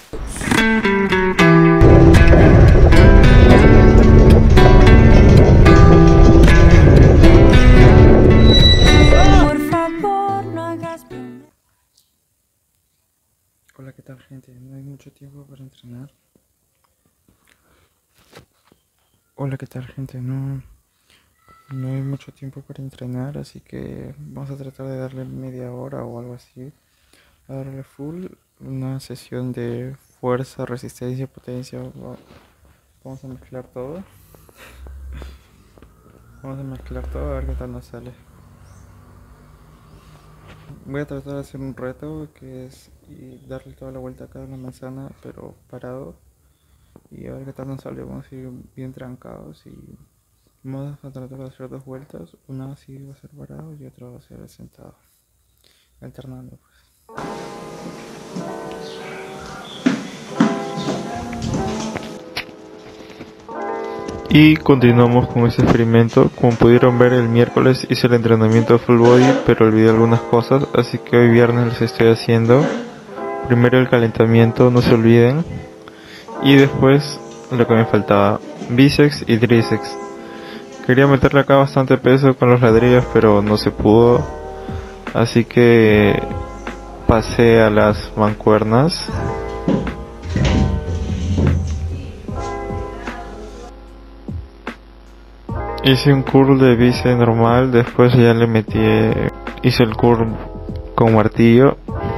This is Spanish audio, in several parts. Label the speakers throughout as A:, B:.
A: Hola, ¿qué tal, gente? No hay mucho tiempo para entrenar. Hola, ¿qué tal, gente? No hay mucho tiempo para entrenar, así que vamos a tratar de darle media hora o algo así. A darle full, una sesión de fuerza, resistencia, potencia. Vamos a mezclar todo. Vamos a mezclar todo a ver qué tal nos sale. Voy a tratar de hacer un reto que es darle toda la vuelta a cada manzana, pero parado. Y a ver qué tal nos sale. Vamos a ir bien trancados y vamos a tratar de hacer dos vueltas. Una así va a ser parado y otra va a ser sentado. Alternando, pues.
B: Y continuamos con este experimento. Como pudieron ver, el miércoles hice el entrenamiento de full body, pero olvidé algunas cosas, así que hoy viernes los estoy haciendo. Primero el calentamiento, no se olviden. Y después lo que me faltaba, bíceps y tríceps. Quería meterle acá bastante peso con los ladrillos, pero no se pudo. Así que pasé a las mancuernas. Hice un curl de bíceps normal, después ya le metí, hice el curl con martillo.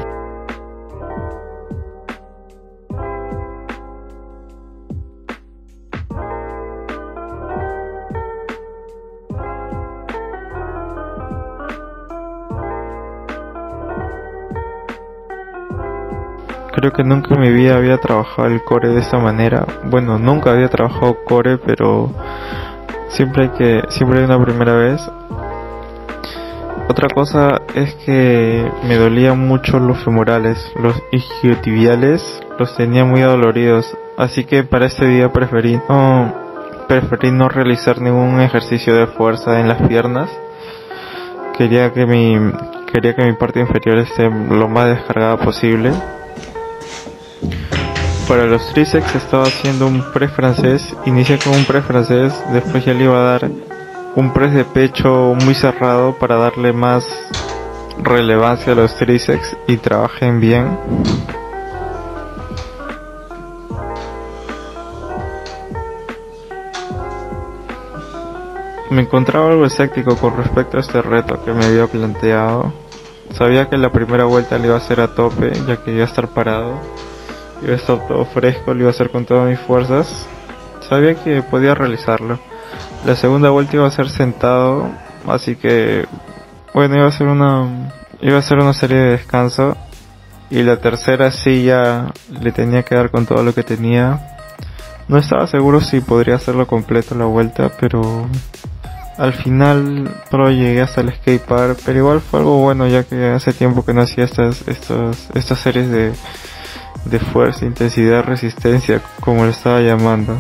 B: Creo que nunca en mi vida había trabajado el core de esta manera. Bueno, nunca había trabajado core, pero siempre hay una primera vez. Otra cosa es que me dolían mucho los femorales, los isquiotibiales, los tenía muy adoloridos, así que para este día preferí no realizar ningún ejercicio de fuerza en las piernas. Quería que mi parte inferior esté lo más descargada posible. Para los tríceps estaba haciendo un press francés. Inicié con un press francés, después ya le iba a dar un press de pecho muy cerrado para darle más relevancia a los tríceps y trabajen bien. Me encontraba algo escéptico con respecto a este reto que me había planteado. Sabía que la primera vuelta le iba a hacer a tope, ya que iba a estar parado, iba a estar todo fresco, lo iba a hacer con todas mis fuerzas. Sabía que podía realizarlo. La segunda vuelta iba a ser sentado, así que bueno, iba a ser una serie de descanso. Y la tercera sí ya le tenía que dar con todo lo que tenía. No estaba seguro si podría hacerlo completo la vuelta, pero al final solo llegué hasta el skate park. Pero igual fue algo bueno, ya que hace tiempo que no hacía estas series de fuerza, intensidad, resistencia, como lo estaba llamando.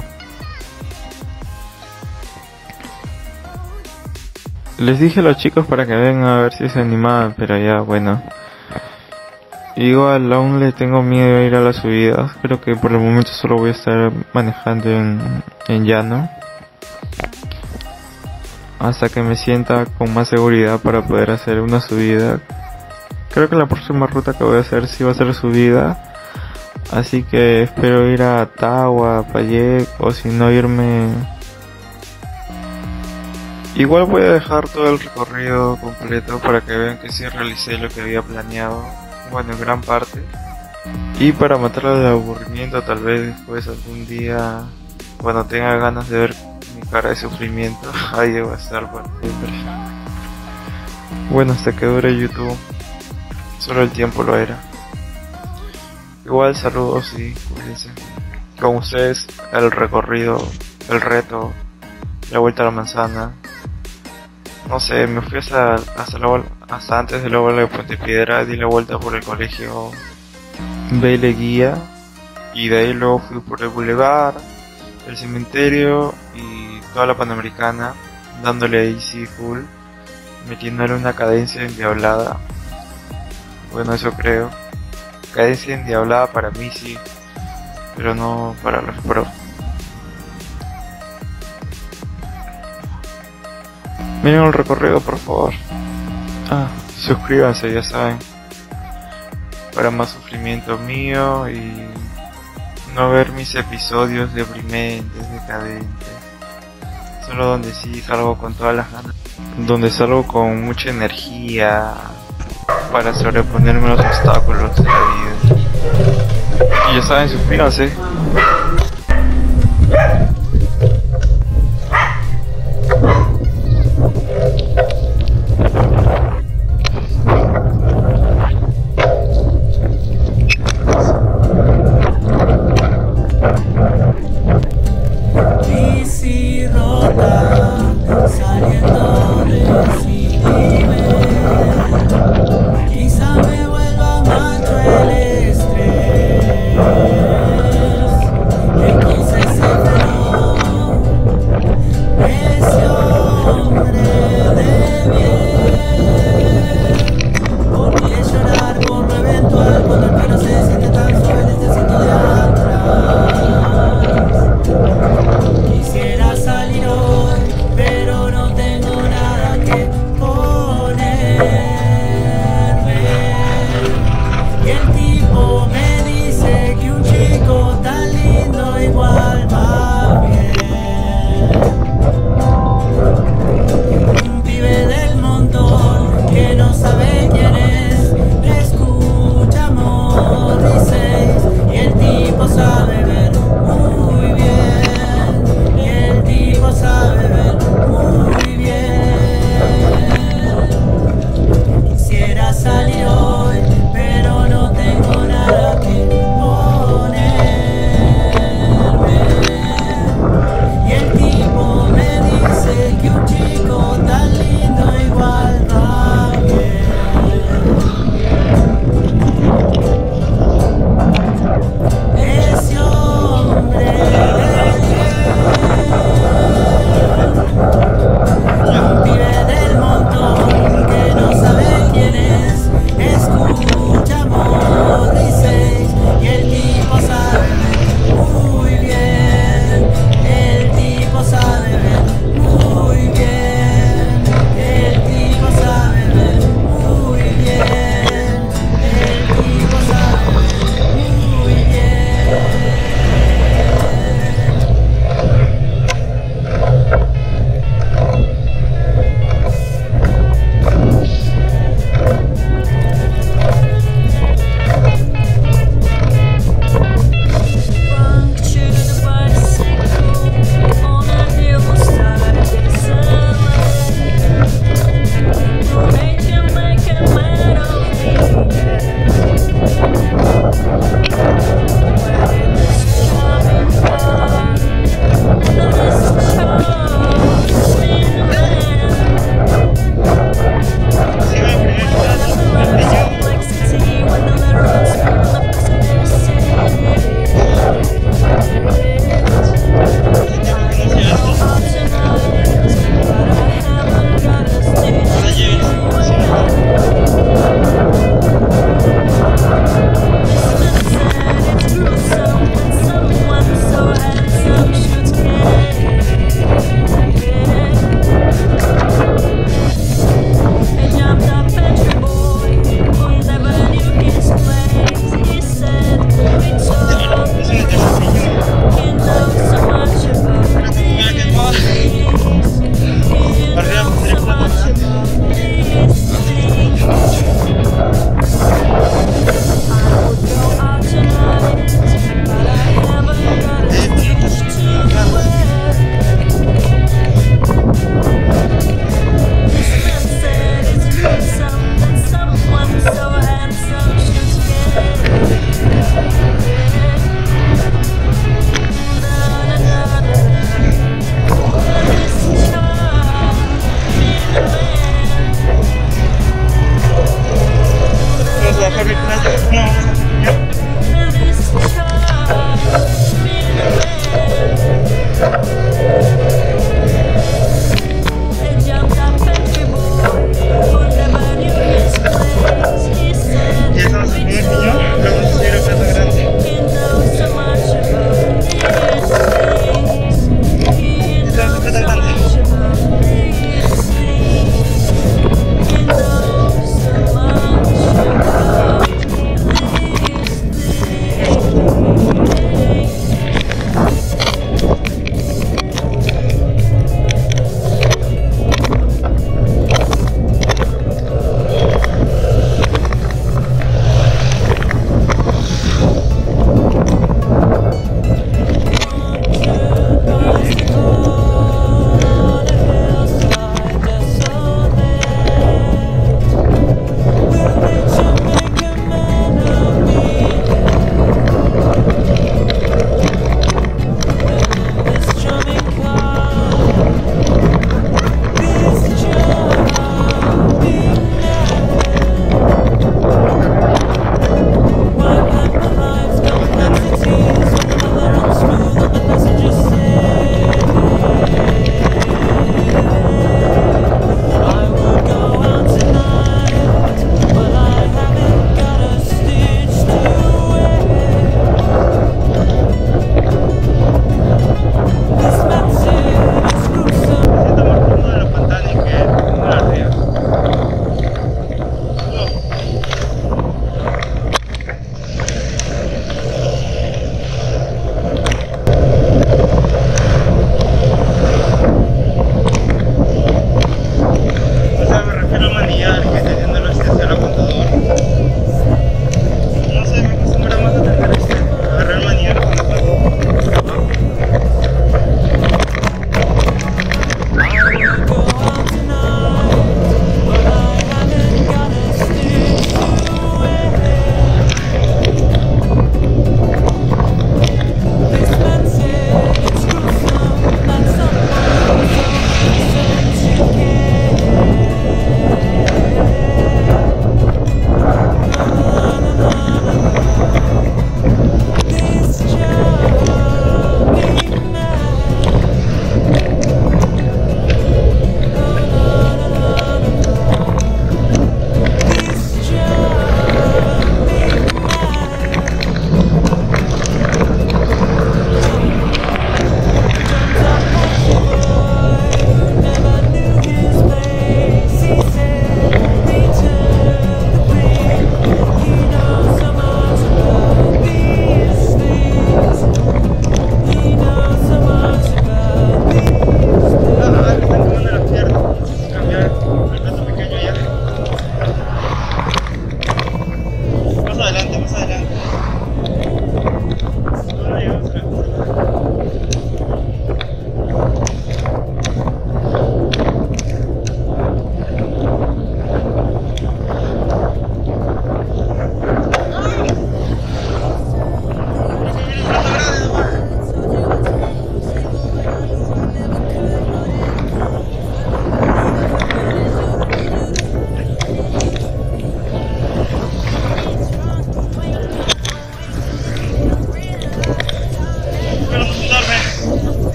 B: Les dije a los chicos para que vengan a ver si se animaban, pero ya bueno. Igual aún le tengo miedo a ir a las subidas. Creo que por el momento solo voy a estar manejando en llano, hasta que me sienta con más seguridad para poder hacer una subida. Creo que la próxima ruta que voy a hacer sí va a ser subida, así que espero ir a Tawa, Payek, o si no irme. Igual voy a dejar todo el recorrido completo para que vean que sí realicé lo que había planeado, bueno, en gran parte. Y para matar el aburrimiento, tal vez después algún día, cuando tenga ganas de ver mi cara de sufrimiento, ahí debo estar para siempre. Bueno, hasta que dure YouTube, solo el tiempo lo era. Igual saludos y cuídense. Con ustedes el recorrido, el reto, la vuelta a la manzana. No sé, me fui hasta antes de la bola de Puente Piedra, di la vuelta por el colegio Baile Guía y de ahí luego fui por el Boulevard, el cementerio y toda la Panamericana, dándole easy full, metiéndole una cadencia endiablada. Bueno, eso creo. Cadencia endiablada para mí sí. pero no para los pros. Miren el recorrido, por favor. Suscríbanse, ya saben, para más sufrimiento mío y no ver mis episodios deprimentes, decadentes, solo donde sí salgo con todas las ganas, donde salgo con mucha energía para sobreponerme a los obstáculos de la vida. Y ya saben, suscríbanse.
C: Quizá me vuelva macho el estrés.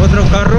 B: otro carro.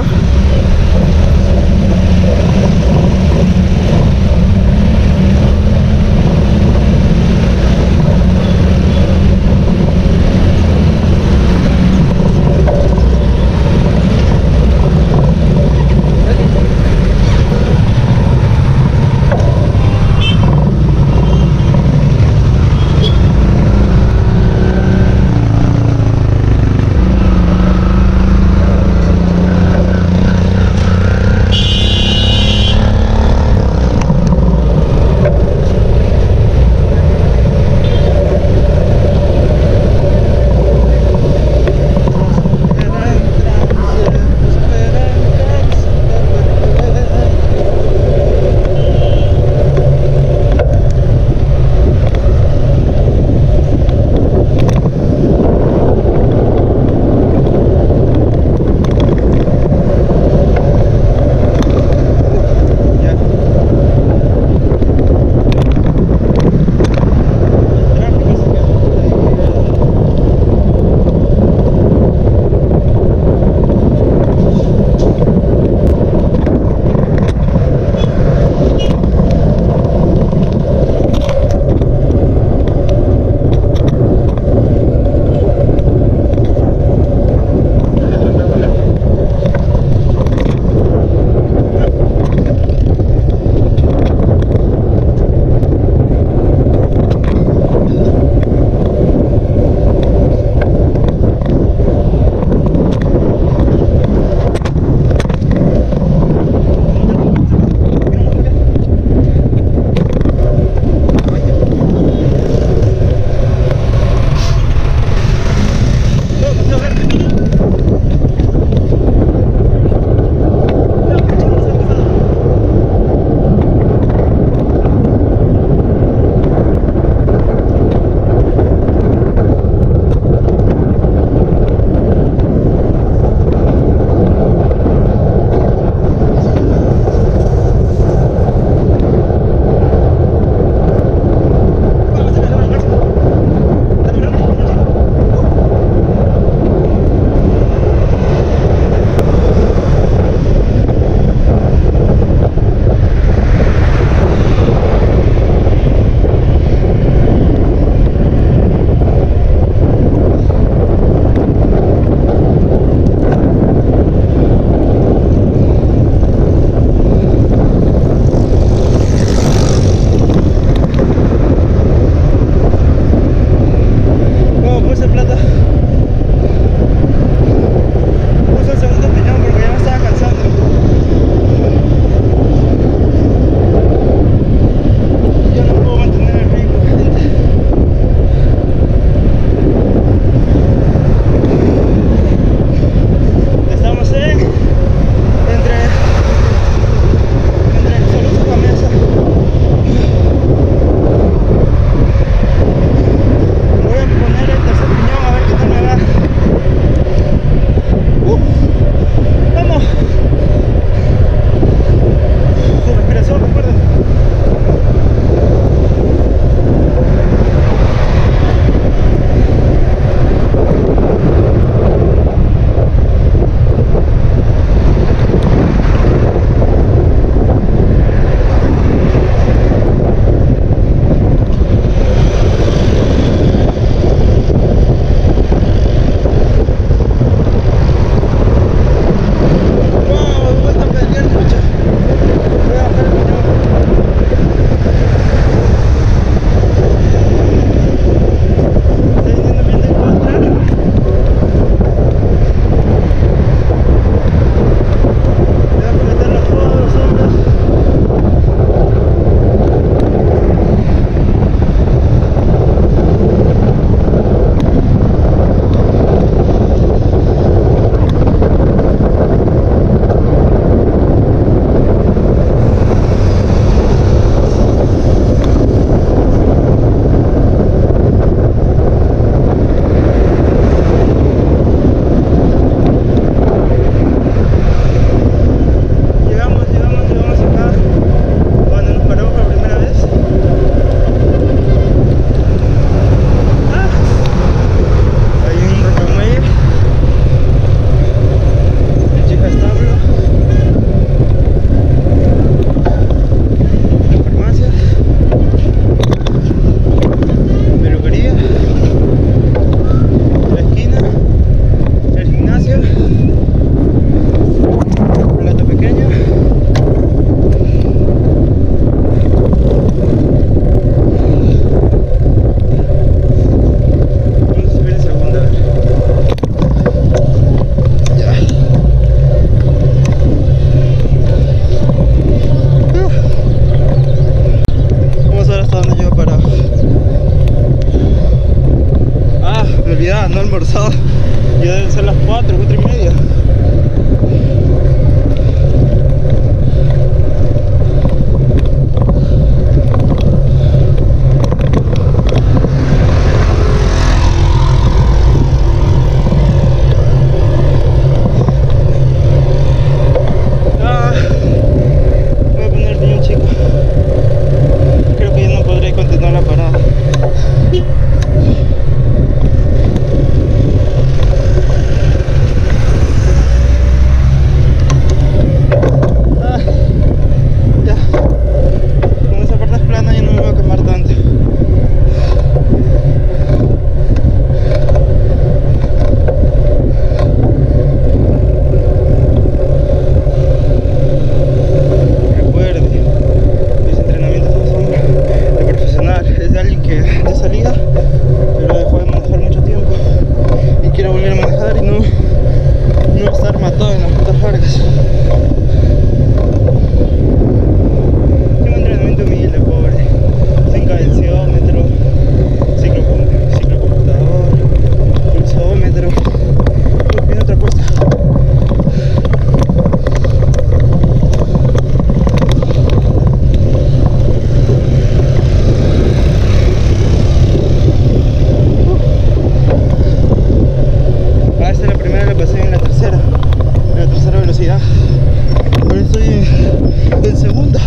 C: velocidad. Ahora estoy en segunda.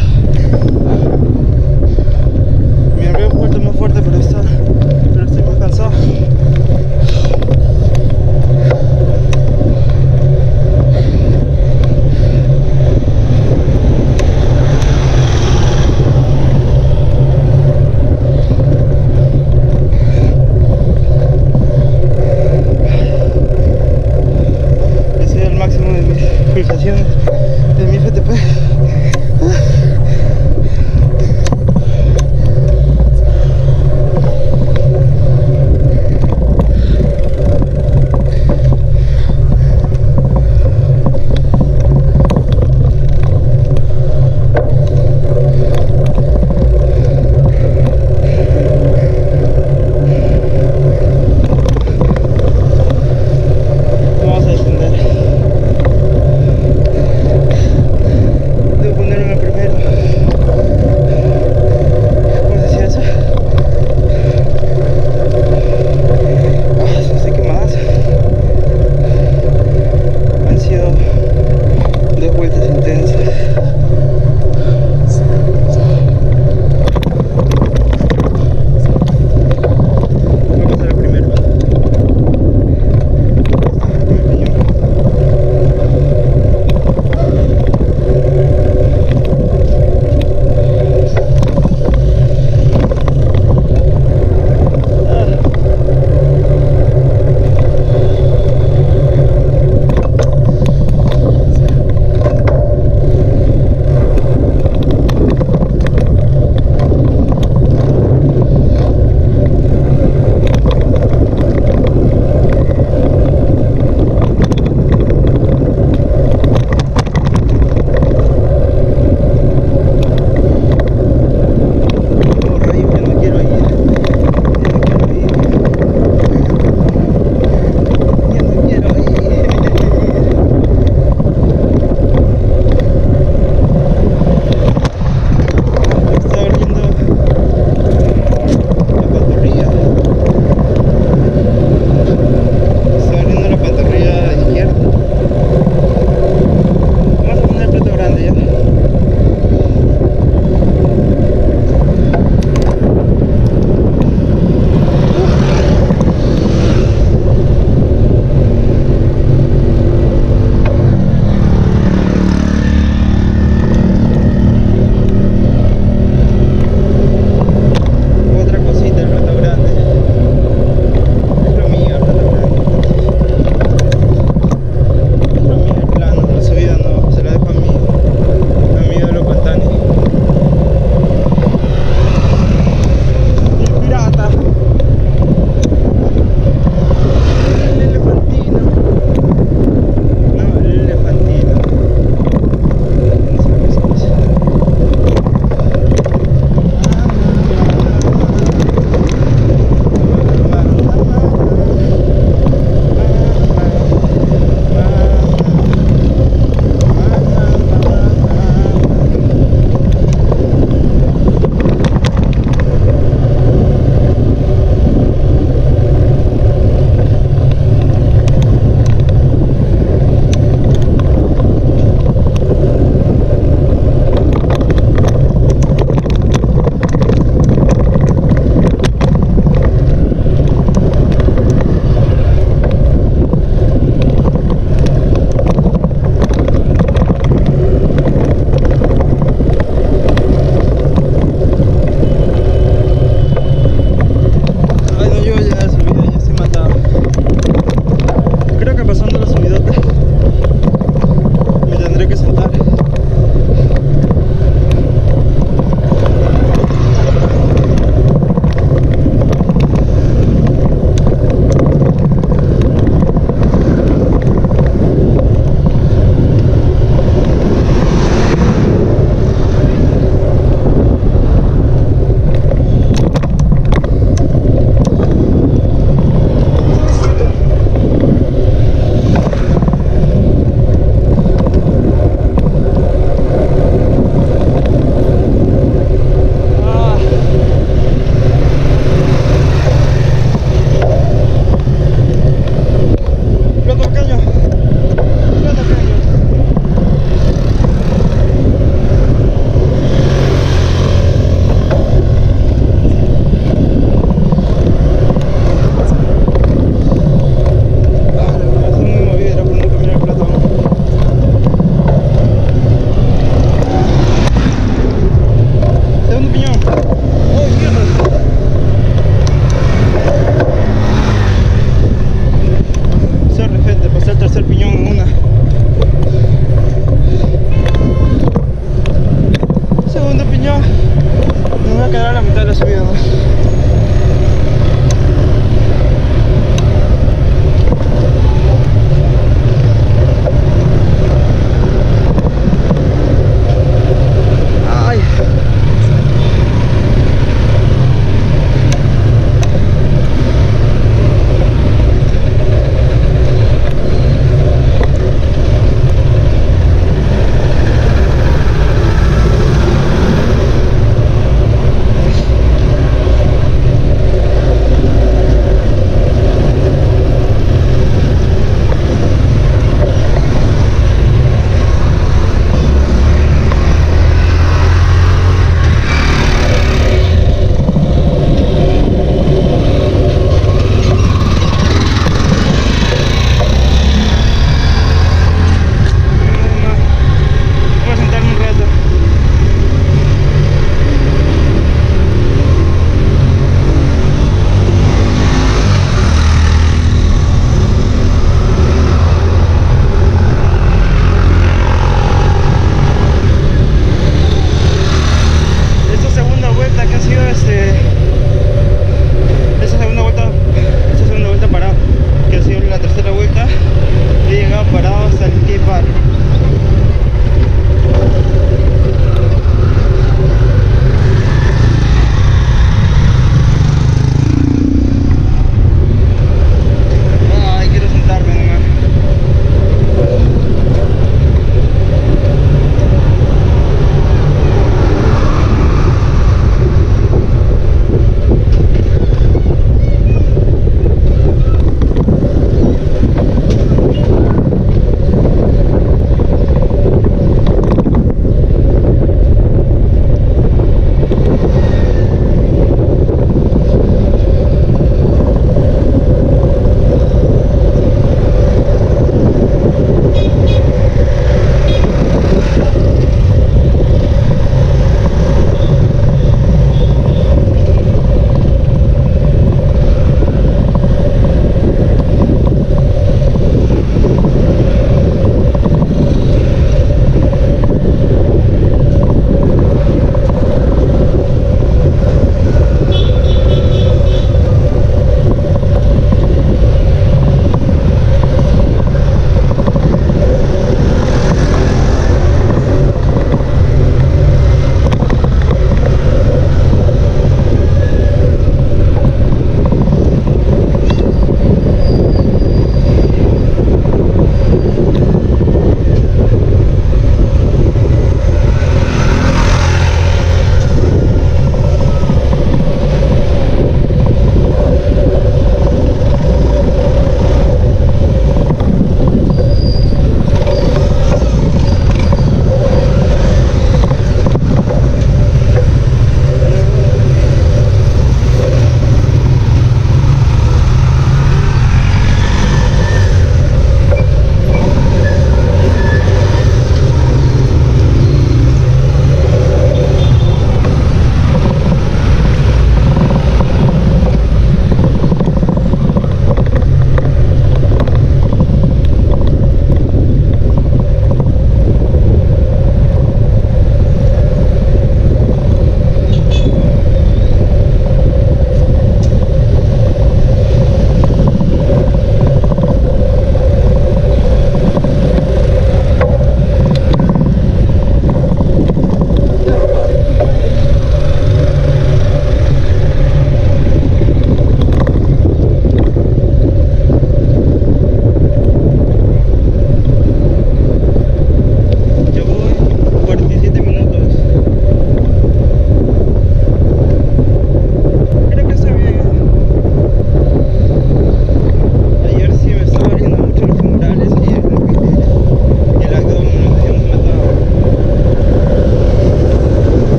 C: Me habría vuelto más fuerte, pero estoy más cansado. Ese es el máximo de mis pulsaciones de mi FTP. Vamos a descender.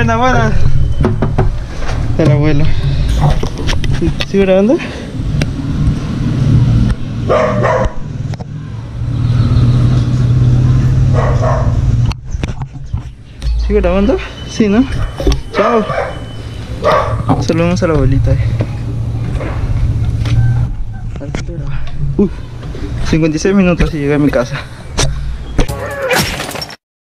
C: Buena, buena. El abuelo. ¿Sigue grabando? ¿Sigue grabando? Sí, ¿no? Chao. Saludamos a la abuelita. 56 minutos y llegué a mi casa.